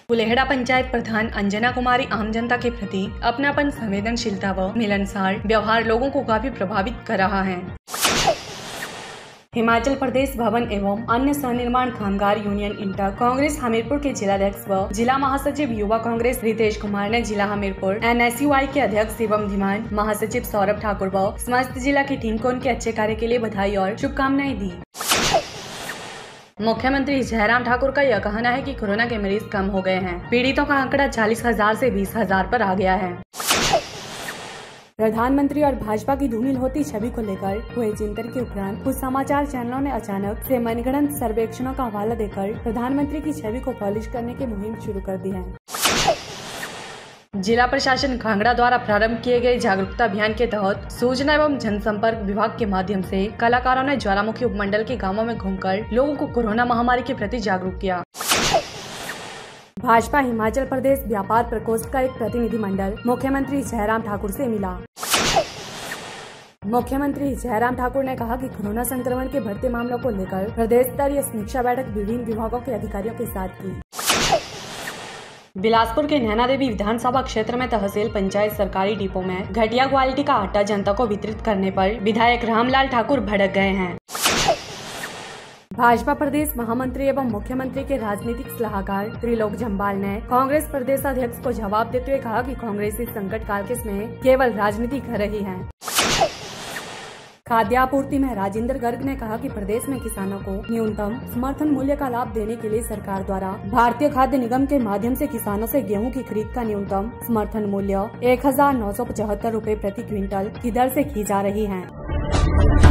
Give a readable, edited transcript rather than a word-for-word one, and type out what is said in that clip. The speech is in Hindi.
कुलेहड़ा पंचायत प्रधान अंजना कुमारी आम जनता के प्रति अपनापन, संवेदनशीलता व मिलनसार व्यवहार लोगों को काफी प्रभावित कर रहा है। हिमाचल प्रदेश भवन एवं अन्य सनिर्माण कामगार यूनियन इंटर कांग्रेस हमीरपुर के जिलाध्यक्ष व जिला महासचिव युवा कांग्रेस रितेश कुमार ने जिला हमीरपुर NSUI के अध्यक्ष एवं धीमान महासचिव सौरभ ठाकुर व समस्त जिला की टीम को उनके अच्छे कार्य के लिए बधाई और शुभकामनाएं दी। मुख्यमंत्री जयराम ठाकुर का यह कहना है कि कोरोना के मरीज कम हो गए हैं। पीड़ितों का आंकड़ा 40,000 से 20,000 पर आ गया है। प्रधानमंत्री और भाजपा की धूमिल होती छवि को लेकर हुए चिंतन के उपरांत कुछ समाचार चैनलों ने अचानक से मनगढ़ंत सर्वेक्षणों का हवाला देकर प्रधानमंत्री की छवि को पॉलिश करने की मुहिम शुरू कर दी है। जिला प्रशासन कांगड़ा द्वारा प्रारंभ किए गए जागरूकता अभियान के तहत सूचना एवं जनसंपर्क विभाग के माध्यम से कलाकारों ने ज्वालामुखी उपमंडल के गांवों में घूमकर लोगों को कोरोना महामारी के प्रति जागरूक किया। भाजपा हिमाचल प्रदेश व्यापार प्रकोष्ठ का एक प्रतिनिधिमंडल मुख्यमंत्री जयराम ठाकुर से मिला। मुख्यमंत्री जयराम ठाकुर ने कहा कि कोरोना संक्रमण के बढ़ते मामलों को लेकर प्रदेश स्तरीय समीक्षा बैठक विभिन्न विभागों के अधिकारियों के साथ की। बिलासपुर के नैना देवी विधानसभा क्षेत्र में तहसील पंचायत सरकारी डिपो में घटिया क्वालिटी का आटा जनता को वितरित करने पर विधायक रामलाल ठाकुर भड़क गए हैं। भाजपा प्रदेश महामंत्री एवं मुख्यमंत्री के राजनीतिक सलाहकार त्रिलोक जम्वाल ने कांग्रेस प्रदेश अध्यक्ष को जवाब देते हुए कहा कि कांग्रेस इस संकट काल के समय केवल राजनीति कर रही है। खाद्य आपूर्ति में राजेंद्र गर्ग ने कहा कि प्रदेश में किसानों को न्यूनतम समर्थन मूल्य का लाभ देने के लिए सरकार द्वारा भारतीय खाद्य निगम के माध्यम से किसानों से गेहूं की खरीद का न्यूनतम समर्थन मूल्य 1,975 रुपए प्रति क्विंटल की दर से की जा रही है।